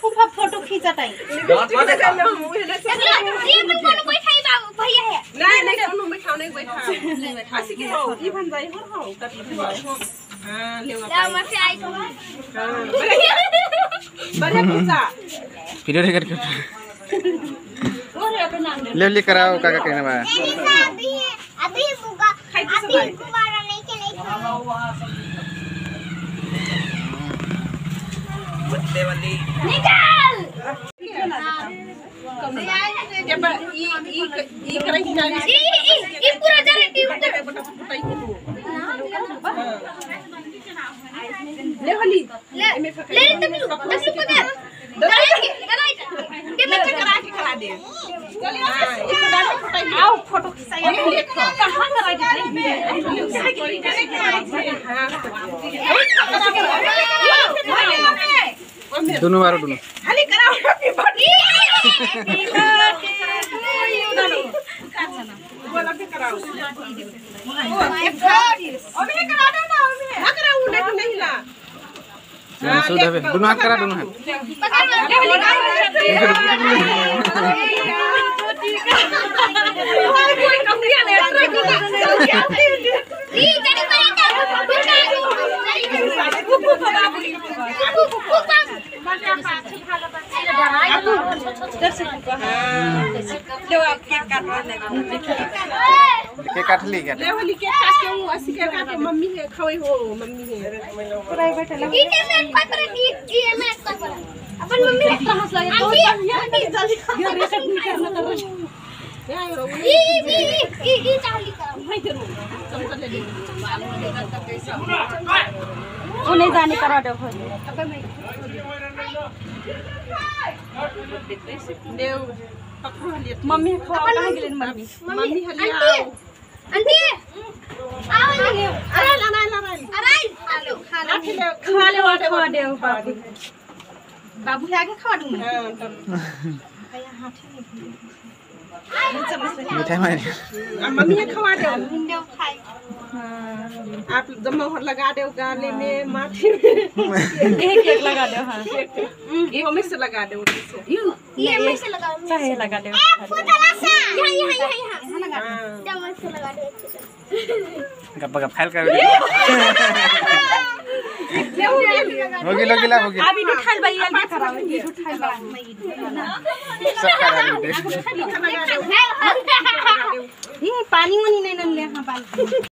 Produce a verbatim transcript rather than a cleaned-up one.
फूफा फोटो खींचताई ये अपन फोटो कोई खाई बाबू भैया है नहीं नहीं कोनो बैठाओ नहीं बैठा ऐसे के हो ई बन जाई हो हो कति हां ले ला मत आई तो हां बढ़िया पूछा वीडियो रिकॉर्ड कर ले ले कराओ काका कहना बा अभी अभी बुगा अभी कुमारा नहीं चले बच्चे वाली निकाल जब ई ई ई करे की जानी ई ई ई पूरा जरे टी ले वाली ले ले तब तब पकड़ कराई कराई के मैं करा के खिला दे हां इसको डाल के फटाई आओ फोटो खिंचाई ले कहां कराई दे हां दोनों मारो दोनों खाली कराओ हैप्पी बर्थडे बोला के कराओ अभी करा दो ना अभी ना कराओ लेकिन नहीं ला सुध है दोनों हाथ करा दोनों हाथ केक काट ली क्या ले वाली केक काट के वो ऐसे केक काट के मम्मी है खवई हो मम्मी है प्राइवेट है ई के मैं पकड़ दी ई मैं पकड़ अपन मम्मी कहां से लगे बहुत जल्दी ये रेसेट नहीं करना कर ई ई ई ई चाली का भाई जरूर उन्हें जाने करा दो भाई देव पकड़ो हलिए मम्मी खवा कहां गेले मम्मी मम्मी हलिए आओ आंटी आओ ले अरे ला ला ला अरे खा लो खा लो खा ले वाटे खा दे बाबू बाबू ले आके खवा दूं मैं हां मिठाई मार मम्मी है खवा दे हिंदो खाई आप जब मोहर लगा दो गाले में माथे में एक एक लगा दो हां ये में से लगा दो ये में से लगा चाहे लगा दो फुटला सा यहां यहां यहां यहां लगा दो जब में से लगा दो गप्पा गप फाइल कर होगी लोगी ला होगी अभी उठाल भाई अभी कराओ ये उठाल भाई सब करा दे ये पानी वानी नहीं ले हां पानी